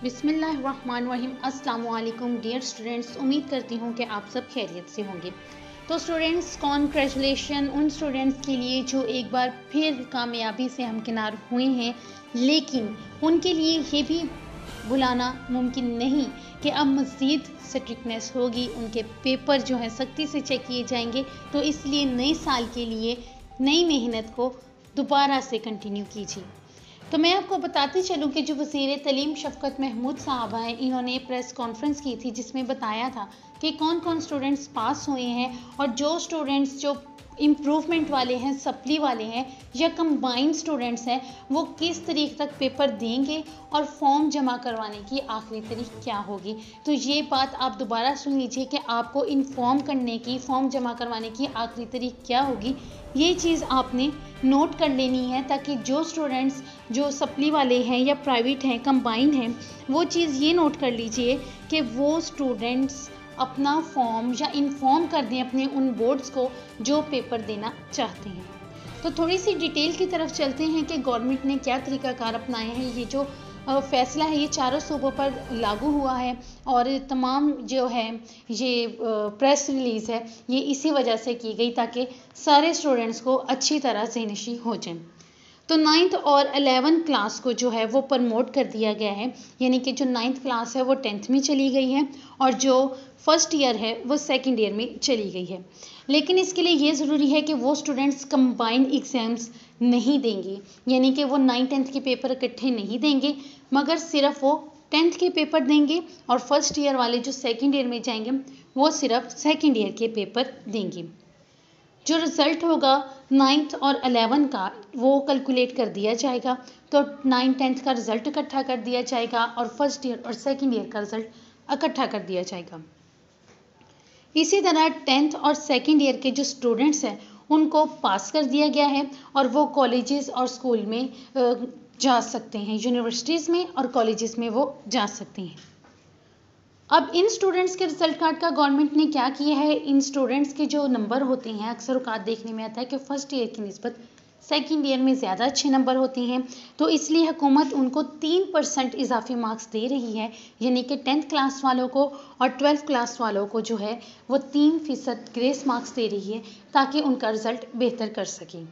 बिस्मिल्लाहिर्रहमानिर्रहीम। अस्सलाम वालेकुम डियर स्टूडेंट्स, उम्मीद करती हूँ कि आप सब खैरियत से होंगे। तो स्टूडेंट्स, कॉन्ग्रेचुलेशन उन स्टूडेंट्स के लिए जो एक बार फिर कामयाबी से हमकिनार हुए हैं, लेकिन उनके लिए ये भी भुलाना मुमकिन नहीं कि अब मज़ीद स्ट्रिक्टनेस होगी, उनके पेपर जो हैं सख्ती से चेक किए जाएंगे। तो इसलिए नए साल के लिए नई मेहनत को दोबारा से कंटिन्यू कीजिए। तो मैं आपको बताती चलूँ कि जो वज़ीर तलीम शफ़क़त महमूद साहबा हैं, इन्होंने प्रेस कॉन्फ्रेंस की थी जिसमें बताया था कि कौन कौन स्टूडेंट्स पास हुए हैं और जो स्टूडेंट्स जो इम्प्रूवमेंट वाले हैं, सप्ली वाले हैं या कंबाइंड स्टूडेंट्स हैं, वो किस तारीख तक पेपर देंगे और फॉर्म जमा करवाने की आखिरी तारीख क्या होगी। तो ये बात आप दोबारा सुन लीजिए कि आपको इन्फॉर्म करने की, फॉर्म जमा करवाने की आखिरी तारीख क्या होगी। ये चीज़ आपने नोट कर लेनी है ताकि जो स्टूडेंट्स जो सप्ली वाले हैं या प्राइवेट हैं, कंबाइंड हैं, वो चीज़ ये नोट कर लीजिए कि वो स्टूडेंट्स अपना फॉर्म या इन्फॉर्म कर दें अपने उन बोर्ड्स को जो पेपर देना चाहते हैं। तो थोड़ी सी डिटेल की तरफ चलते हैं कि गवर्नमेंट ने क्या तरीक़ाकार अपनाए हैं। ये जो फ़ैसला है ये चारों सूबों पर लागू हुआ है और तमाम जो है ये प्रेस रिलीज़ है ये इसी वजह से की गई ताकि सारे स्टूडेंट्स को अच्छी तरह से नशी हो जाए। तो 9th और 11th क्लास को जो है वो प्रमोट कर दिया गया है, यानी कि जो 9th क्लास है वो 10th में चली गई है और जो फर्स्ट ईयर है वो सेकंड ईयर में चली गई है। लेकिन इसके लिए ये ज़रूरी है कि वो स्टूडेंट्स कंबाइंड एग्ज़ाम्स नहीं देंगे, यानी कि वो 9th-10th के पेपर इकट्ठे नहीं देंगे, मगर सिर्फ वो 10th के पेपर देंगे और फर्स्ट ईयर वाले जो सेकेंड ईयर में जाएंगे वो सिर्फ सेकेंड ईयर के पेपर देंगे। जो रिज़ल्ट होगा 9th और 11 का वो कैलकुलेट कर दिया जाएगा। तो 9th-10th का रिज़ल्ट इकट्ठा कर दिया जाएगा और फर्स्ट ईयर और सेकेंड ईयर का रिज़ल्ट इकट्ठा कर दिया जाएगा। इसी तरह 10th और सेकेंड ईयर के जो स्टूडेंट्स हैं उनको पास कर दिया गया है और वो कॉलेजेस और स्कूल में जा सकते हैं, यूनिवर्सिटीज़ में और कॉलेजेस में वो जा सकते हैं। अब इन स्टूडेंट्स के रिजल्ट कार्ड का गवर्नमेंट ने क्या किया है, इन स्टूडेंट्स के जो नंबर होते हैं अक्सर औकात देखने में आता है कि फ़र्स्ट ईयर की निस्बत सेकेंड ईयर में ज़्यादा अच्छे नंबर होते हैं, तो इसलिए हुकूमत उनको 3% इजाफी मार्क्स दे रही है, यानी कि 10th क्लास वालों को और 12th क्लास वालों को जो है वो 3% ग्रेस मार्क्स दे रही है ताकि उनका रिज़ल्ट बेहतर कर सकें।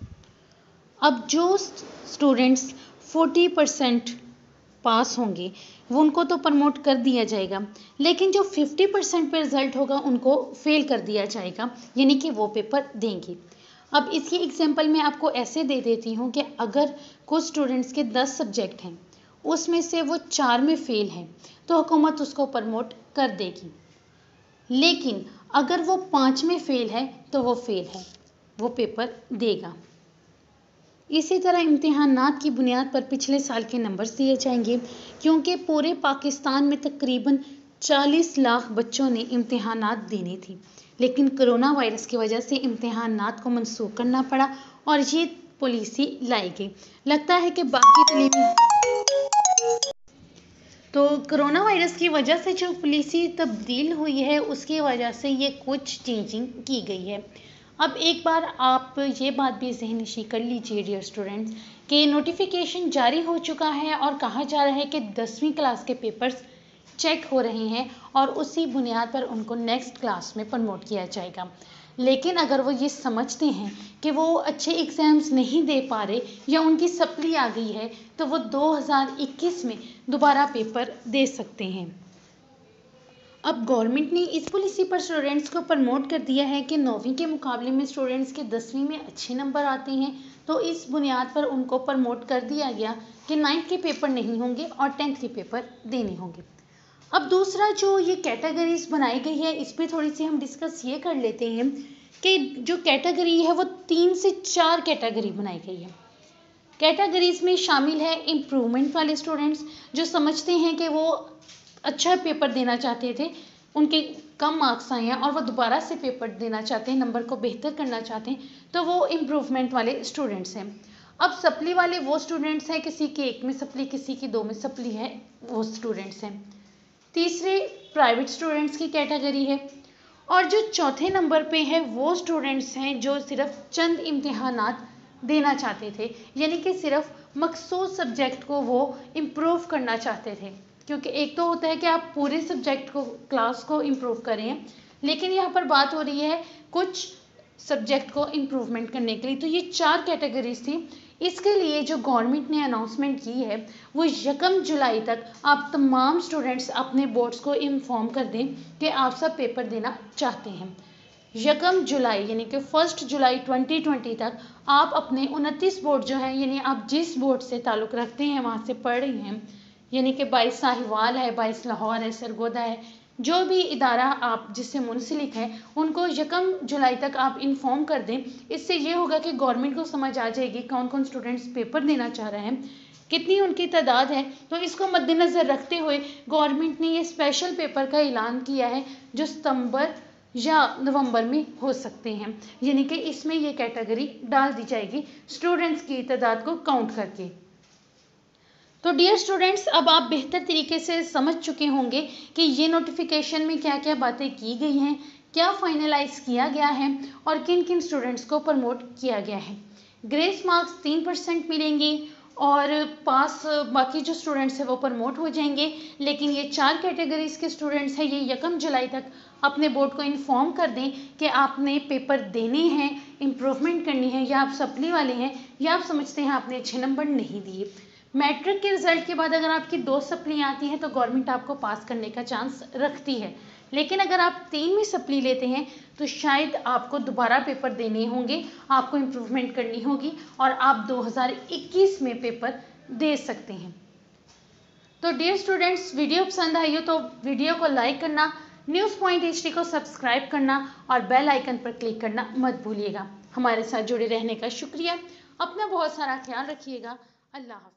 अब जो स्टूडेंट्स 40% पास होंगे वो उनको तो प्रमोट कर दिया जाएगा, लेकिन जो 50% पे रिज़ल्ट होगा उनको फेल कर दिया जाएगा, यानी कि वो पेपर देंगे। अब इसकी एग्जांपल मैं आपको ऐसे दे देती हूँ कि अगर कुछ स्टूडेंट्स के 10 सब्जेक्ट हैं, उसमें से वो 4 में फेल हैं तो हुकूमत उसको प्रमोट कर देगी, लेकिन अगर वो 5 में फेल है तो वो फेल है, वो पेपर देगा। इसी तरह इम्तिहानात की बुनियाद पर पिछले साल के नंबर्स दिए जाएंगे, क्योंकि पूरे पाकिस्तान में तकरीबन 40 लाख बच्चों ने इम्तिहानात देने थे, लेकिन कोरोना वायरस की वजह से इम्तिहानात को मनसूख करना पड़ा और ये पॉलिसी लाई गई। लगता है कि बाकी तो कोरोना वायरस की वजह से जो पॉलिसी तब्दील हुई है उसकी वजह से ये कुछ चेंजिंग की गई है। अब एक बार आप ये बात भी ज़हननशीं कर लीजिए डियर स्टूडेंट्स कि नोटिफिकेशन जारी हो चुका है और कहा जा रहा है कि 10वीं क्लास के पेपर्स चेक हो रहे हैं और उसी बुनियाद पर उनको नेक्स्ट क्लास में प्रमोट किया जाएगा। लेकिन अगर वो ये समझते हैं कि वो अच्छे एग्ज़ाम्स नहीं दे पा रहे या उनकी सप्ली आ गई है तो वो 2021 में दोबारा पेपर दे सकते हैं। अब गवर्नमेंट ने इस पॉलिसी पर स्टूडेंट्स को प्रमोट कर दिया है कि 9वीं के मुकाबले में स्टूडेंट्स के 10वीं में अच्छे नंबर आते हैं, तो इस बुनियाद पर उनको प्रमोट कर दिया गया कि 9th के पेपर नहीं होंगे और 10th के पेपर देने होंगे। अब दूसरा जो ये कैटेगरीज बनाई गई है इस पर थोड़ी सी हम डिस्कस ये कर लेते हैं कि जो कैटेगरी है वो 3 से 4 कैटेगरी बनाई गई है। कैटेगरीज में शामिल है इम्प्रूवमेंट वाले स्टूडेंट्स जो समझते हैं कि वो अच्छा पेपर देना चाहते थे, उनके कम मार्क्स आए हैं और वो दोबारा से पेपर देना चाहते हैं, नंबर को बेहतर करना चाहते हैं, तो वो इम्प्रूवमेंट वाले स्टूडेंट्स हैं। अब सप्ली वाले वो स्टूडेंट्स हैं, किसी की 1 में सप्ली, किसी की 2 में सप्ली है, वो स्टूडेंट्स हैं। तीसरे प्राइवेट स्टूडेंट्स की कैटेगरी है और जो चौथे नंबर पे है वो स्टूडेंट्स हैं जो सिर्फ चंद इम्तिहानात देना चाहते थे, यानी कि सिर्फ मखसूस सब्जेक्ट को वो इम्प्रूव करना चाहते थे। क्योंकि एक तो होता है कि आप पूरे सब्जेक्ट को, क्लास को इम्प्रूव करें, लेकिन यहाँ पर बात हो रही है कुछ सब्जेक्ट को इम्प्रूवमेंट करने के लिए। तो ये 4 कैटेगरीज थी। इसके लिए जो गवर्नमेंट ने अनाउंसमेंट की है वो 1 जुलाई तक आप तमाम स्टूडेंट्स अपने बोर्ड्स को इन्फॉर्म कर दें कि आप सब पेपर देना चाहते हैं। 1 जुलाई यानी कि 1 जुलाई 2020 तक आप अपने 29 बोर्ड जो हैं, यानी आप जिस बोर्ड से ताल्लुक़ रखते हैं, वहाँ से पढ़ रहे हैं, यानी कि 22 साहिवाल है, 22 लाहौर है, सरगोदा है, जो भी इदारा आप जिससे मुंसलिक है, उनको 1 जुलाई तक आप इन्फॉर्म कर दें। इससे ये होगा कि गवर्नमेंट को समझ आ जाएगी कौन कौन स्टूडेंट्स पेपर देना चाह रहे हैं, कितनी उनकी तादाद है। तो इसको मद्देनज़र रखते हुए गवर्नमेंट ने ये स्पेशल पेपर का ऐलान किया है जो सितंबर या नवंबर में हो सकते हैं, यानी कि इसमें ये कैटेगरी डाल दी जाएगी स्टूडेंट्स की तादाद को काउंट करके। तो डियर स्टूडेंट्स, अब आप बेहतर तरीके से समझ चुके होंगे कि ये नोटिफिकेशन में क्या क्या बातें की गई हैं, क्या फाइनलाइज किया गया है और किन किन स्टूडेंट्स को प्रमोट किया गया है। ग्रेस मार्क्स 3% मिलेंगे और पास बाकी जो स्टूडेंट्स हैं वो प्रमोट हो जाएंगे। लेकिन ये 4 कैटेगरीज के स्टूडेंट्स हैं, ये 1 जुलाई तक अपने बोर्ड को इन्फॉर्म कर दें कि आपने पेपर देने हैं, इम्प्रूवमेंट करनी है, या आप सप्ली वाले हैं, या आप समझते हैं आपने अच्छे नंबर नहीं दिए। मैट्रिक के रिजल्ट के बाद अगर आपकी 2 सप्ली आती हैं तो गवर्नमेंट आपको पास करने का चांस रखती है, लेकिन अगर आप 3 में सप्ली लेते हैं तो शायद आपको दोबारा पेपर देने होंगे, आपको इम्प्रूवमेंट करनी होगी और आप 2021 में पेपर दे सकते हैं। तो डियर स्टूडेंट्स, वीडियो पसंद आई हो तो वीडियो को लाइक करना, न्यूज़ पॉइंट HD को सब्सक्राइब करना और बेल आइकन पर क्लिक करना मत भूलिएगा। हमारे साथ जुड़े रहने का शुक्रिया। अपना बहुत सारा ख्याल रखिएगा। अल्लाह हाफ़िज़।